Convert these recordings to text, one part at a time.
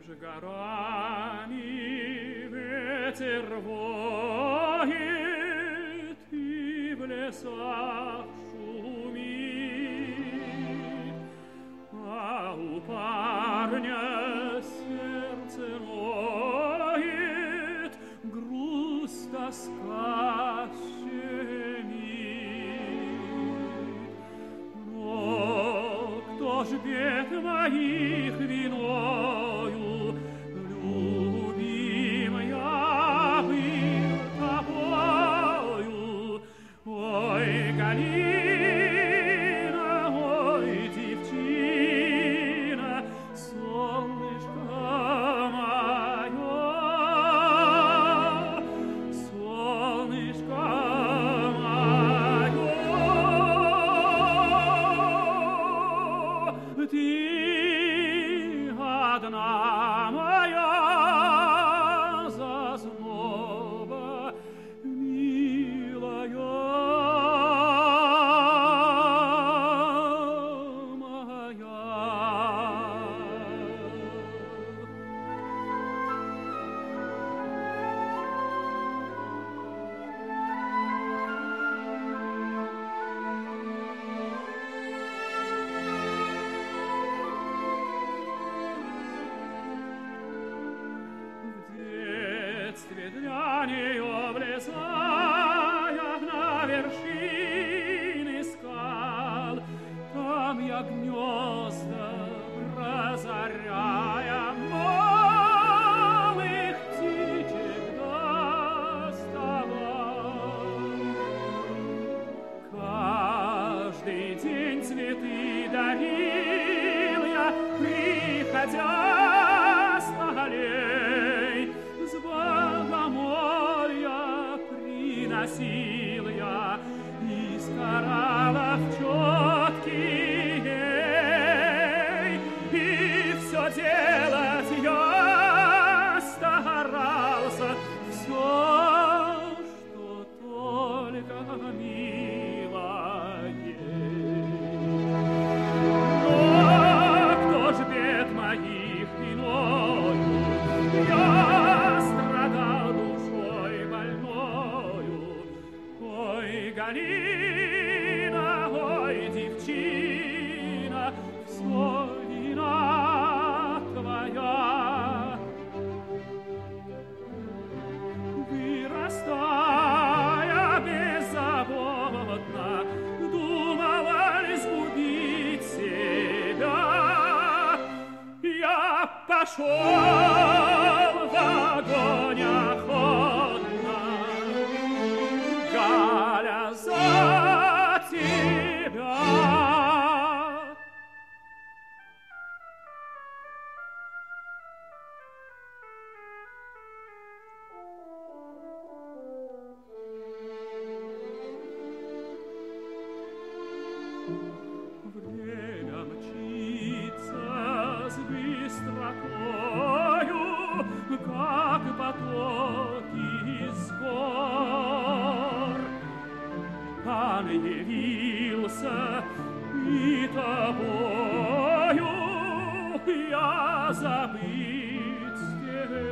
горами ветер воет, и в лесах шумит, а у парня сердце ноет, грусть, тоска щемит. Но кто ж бед моих виною, любимая, был тобою? Ой, Галина, ой, девчина, солнышко мое, солнышко мое, ты одна моя зазноба милая моя. В детстве для нее влезая на вершины скал, там я гнезда разоряя малых птичек доставал. Каждый день цветы дарил я, приходя с полей, с богомолья приносил я из кораллов четкий, и все делать я старался, все, что только мило ей. Но кто ж бед моих виною, я страдал душой больною. Ой, Галина, ой, девчина, все вина твоя. Вырастая беззаботно, думала сгубить себя. Я пошел в огонь охотно, Галя, за тебя. Время мчится с быстротою, как потоки с гор. Пан явился, и тобою я забыть с тех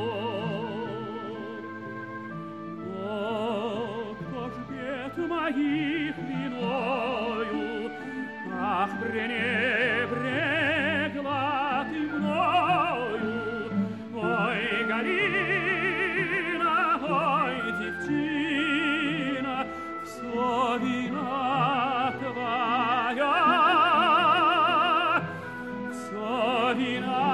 пор. О, кто ж бед моих виною, ах, пренебрегла ты мною. Ой, Галина, ой, девчина, все вина твоя, все вина